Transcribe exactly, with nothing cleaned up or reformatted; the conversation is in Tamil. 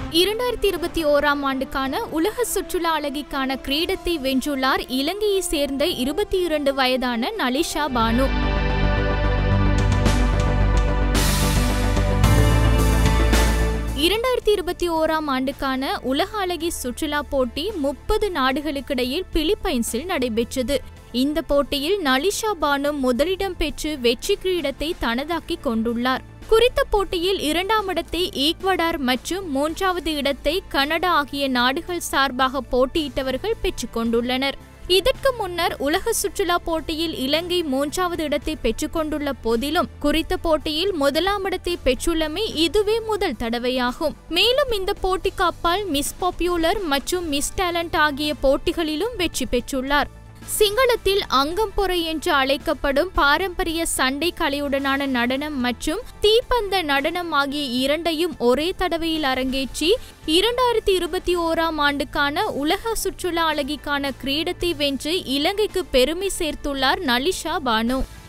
இரண்டாயிரத்தி இருபத்தி ஓராம் ஆண்டுக்கான உலக சுற்றுலா அழகிக்கான கிரீடத்தை வென்றுள்ளார் இலங்கையை சேர்ந்த இருபத்தி இரண்டு வயதான நலிஷா பானு. இரண்டாயிரத்தி இருபத்தி ஓராம் ஆண்டுக்கான உலக அழகி சுற்றுலா போட்டி முப்பது நாடுகளுக்கிடையில் பிலிப்பைன்ஸில் நடைபெற்றது. இந்த போட்டியில் நலிஷா பானு முதலிடம் பெற்று வெற்றி கிரீடத்தை தனதாக்கி கொண்டுள்ளார். குறித்த போட்டியில் இரண்டாம் இடத்தை ஈக்வடார் மற்றும் மூன்றாவது இடத்தை கனடா ஆகிய நாடுகள் சார்பாக போட்டியிட்டவர்கள் பெற்றுக் கொண்டுள்ளனர். இதற்கு முன்னர் உலக சுற்றுலா போட்டியில் இலங்கை மூன்றாவது இடத்தை பெற்றுக்கொண்டுள்ள போதிலும் குறித்த போட்டியில் முதலாம் இடத்தை பெற்றுள்ளமை இதுவே முதல் தடவையாகும். மேலும் இந்த போட்டிக்கு அப்பால் மிஸ் பாப்புலர் மற்றும் மிஸ் டேலண்ட் ஆகிய போட்டிகளிலும் வெற்றி பெற்றுள்ளார். சிங்களத்தில் அங்கம்பொறை என்று அழைக்கப்படும் பாரம்பரிய சண்டை கலையுடனான நடனம் மற்றும் தீப்பந்த நடனம் ஆகிய இரண்டையும் ஒரே தடவையில் அரங்கேற்றி இரண்டாயிரத்தி இருபத்தி ஓராம் ஆண்டுக்கான உலக சுற்றுலா அழகிக்கான கிரீடத்தை வென்று இலங்கைக்கு பெருமை சேர்த்துள்ளார் நலிஷா பானு.